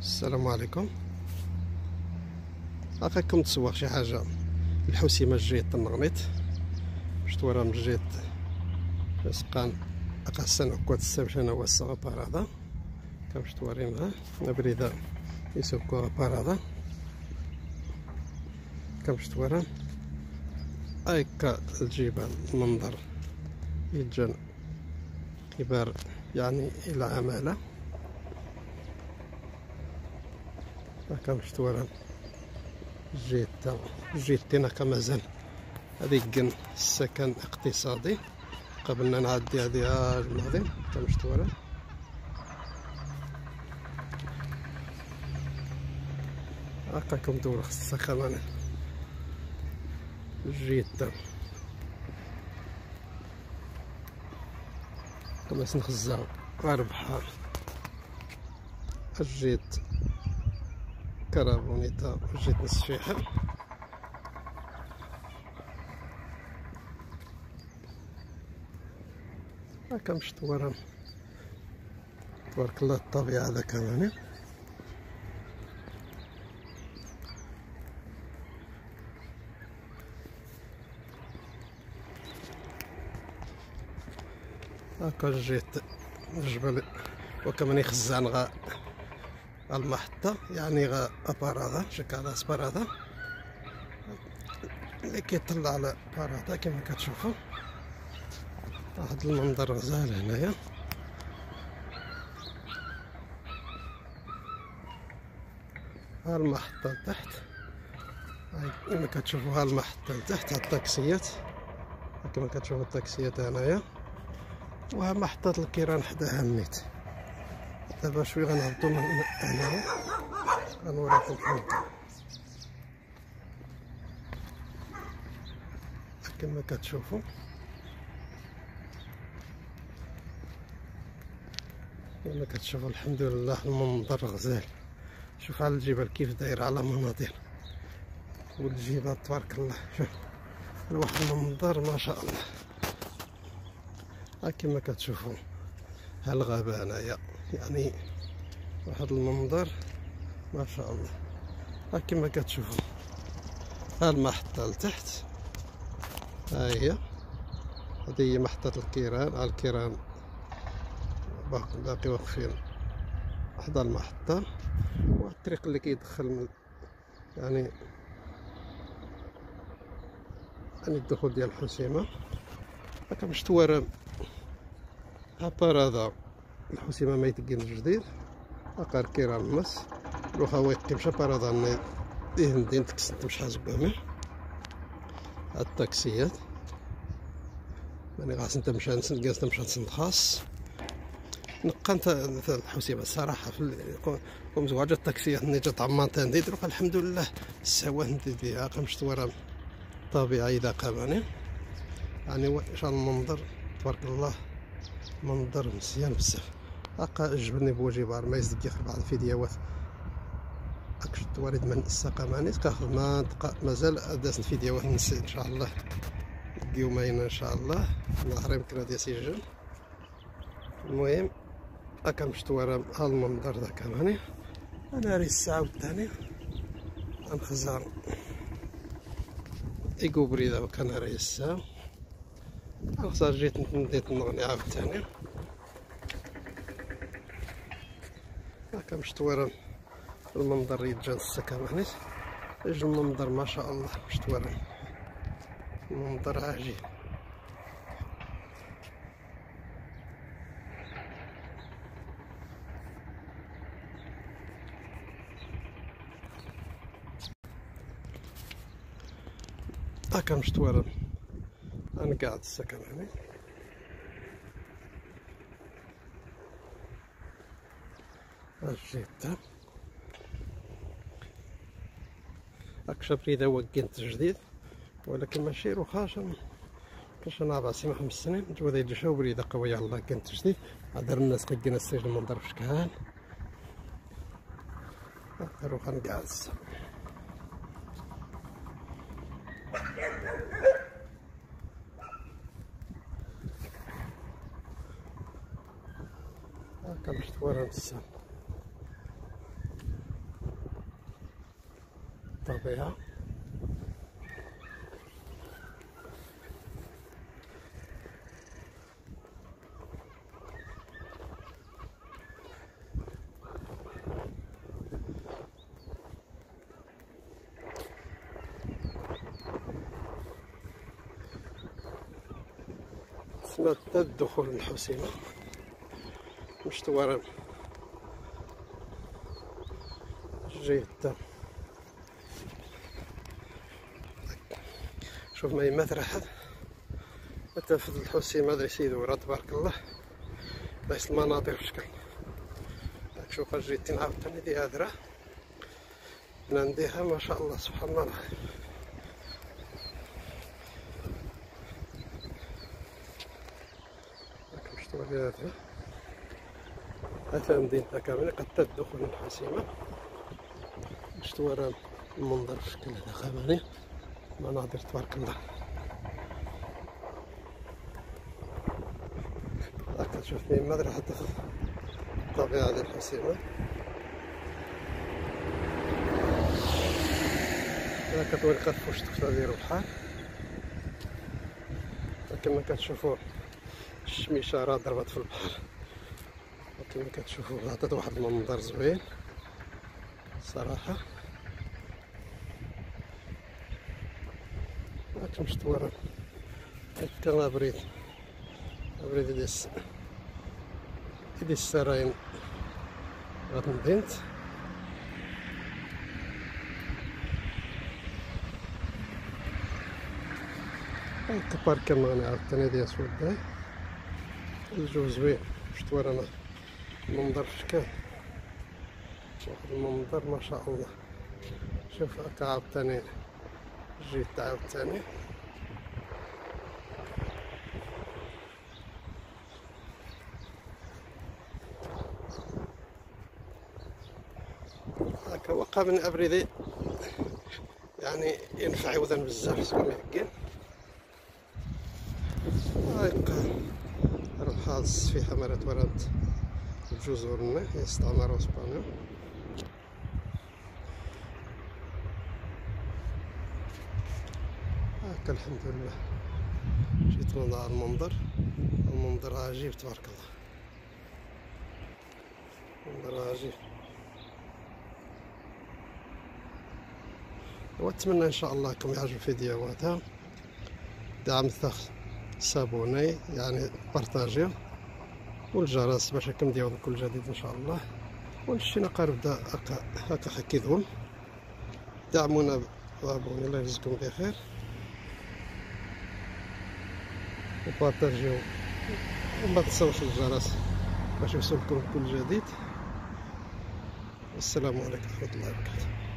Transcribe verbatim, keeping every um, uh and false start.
السلام عليكم. راكم تصور شي حاجه الحوسيمه جهه النغنيط شتو راه من جهه سقان اقاسن كوات السبشانه والصغا بارادا كمش تورينا نبريدا يسوكو بارادا كمش تورا ايكا الجبال المنظر يتجن كبار يعني الى عماله كمش تورا جيتا جيتنا كمازال هذيك السكن اقتصادي قبلنا نعدي هذه الماضي كمش تورا هاكاكم دور خصها كمان جيتا كما سنخزاو ربحة جيت كرابونيتا جيت نسفيحة هاكا مش تورا تبارك الله الطبيعة هذا كمان هاكا جيت الجبل وكمان يخزان غا المحطة يعني غا أبارادا شكالا سبارادا اللي كيطلع على بارادا كما كتشوفو واحد المنظر غزال هنايا ها المحطة لتحت كما كتشوفو ها المحطة لتحت ها الطاكسيات كما كتشوفو الطاكسيات هنايا وها محطة الكيران حداها النيت دابا شوي غنهبطو من هنايا غنوريكم المنظر كما كتشوفو كما كتشوفو الحمد لله المنظر غزال. شوف على الجبال كيف داير على مناظر والجبال تبارك الله شوف واحد المنظر ما شاء الله. ها كما كتشوفو ها الغابة هنايا يعني واحد المنظر ما شاء الله. ها كما كتشوفو ها المحطة لتحت ها هي هذه هي محطة الكيران. ها الكيران باقي واقفين حدا المحطة والطريق اللي كيدخل من يعني يعني الدخول ديال الحسيمة. هاكا باش توارى ها بارادا الحسيمة ما يتقين جديد هاكا الكيران مس روح هو يمشى بارادا يهندين تكسنت مش حاسب بهم ها التاكسيات ماني غاس انت مشى نسند جالس نمشى نسند خاص نقنت الحوسيمه الصراحه في مزواجه التاكسيات اللي جات عمانتان دي دروك الحمد لله السواه نديها قمش تورا طبيعي اذا قامني يعني ان شاء الله المنظر تبارك الله منظر مزيان بزاف. هاكا جبني بوجيبار ما يزدق بعض الفيديوهات هاك توارد من السقاماني كاخذ ما مازال داز الفيديوهات نسيت ان شاء الله يومين ان شاء الله نهار يمكن غادي يسجل. المهم هاكا مش توارى ها المنظر ذا كمان انا راه الساعه والثاني غنخزر ايكوبري دابا كان راه الساعه غنخزر جيت نديت نغني عاوتاني. هاكا مش توارى المنظر يتجلس كمان اجي المنظر ما شاء الله مش توارى المنظر عجيب. هاكا مش توارى انا قاعد السكن هنا الجيتا هاك شابريدا هو كنت جديد ولكن ماشي رخاص كاش انا راسي ما خمس سنين جوا داير شاو بريده قويه الله كنت جديد هادر الناس قدنا السجن المنظر فشكال نروح نقعز هاكا باش تورى السما. الطبيعة. تسمى الدخول للحسيمة مشتوارا جيدة. شوف ما يمات راحت حتى في الحسيمة هذا يسيدو راه تبارك الله دايس المناظر فشكل. راك شوف جيتي عاوتاني دي هادرة نديها ما شاء الله سبحان الله. راك مشتوى هادرة هذا مدينة كاملة قد تدخل الحسيمة. مشتوى راه المنظر فشكل هذا خاماني مناظر تبارك الله. راك تشوف من مدرة حتى في الطبيعة ديال الحسيمة. هنا كتوري قد فوش تكتا ديالو البحر كما كتشوفو الشميشة راه ضربت في البحر كما كتشوفو عطات واحد المنظر زوين صراحة. راك مشتورة هكا لابريد لابريد ديال الس ديال السراين غتنضينت. هاكا بارك ماني عاوتاني ديال سوداي الجو زوين. مشتورة انا المنظر فشكال واحد المنظر ما شاء الله. شوف هاكا عاوتاني جيت عاوتاني هاكا وقع من ابريدي يعني ينفع يوذن بزاف سكون يحكين. هاكا روح هاد السفيحة مرات ورد الجزر يستعمروا اسبانيا. هاكا الحمد لله جيت من على المنظر. المنظر عجيب تبارك الله منظر عجيب. واتمنى ان شاء الله انكم يعجبوا فيديوهاتها. دعم الثخ سابوني يعني بارطاجيو والجرس باش هكا نديرو كل جديد ان شاء الله. ونشتينا قارب دا هكا هكا حكيتهم. دعمونا بابوني الله يجزيكم بخير وبارطاجيو وما تنساوش الجرس باش يوصلكم كل جديد. والسلام عليكم ورحمة الله وبركاته.